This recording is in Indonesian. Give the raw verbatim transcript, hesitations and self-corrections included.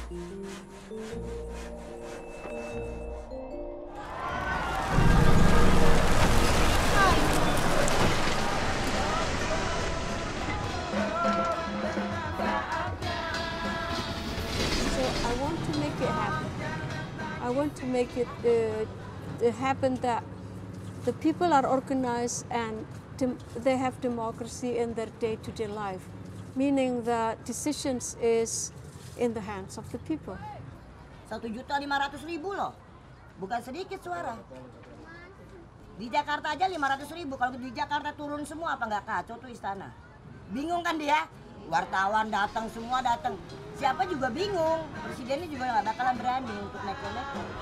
I want to make it uh, happen that the people are organized and they have democracy in their day-to-day life, meaning that decisions is in the hands of the people. Satu juta lima ratus ribu loh, bukan sedikit suara. Di Jakarta aja lima ratus ribu, kalau di Jakarta turun semua apa nggak kacau tuh istana? Bingung kan dia? Wartawan datang, semua datang. Siapa juga bingung, presidennya juga nggak bakalan berani untuk naik-naik.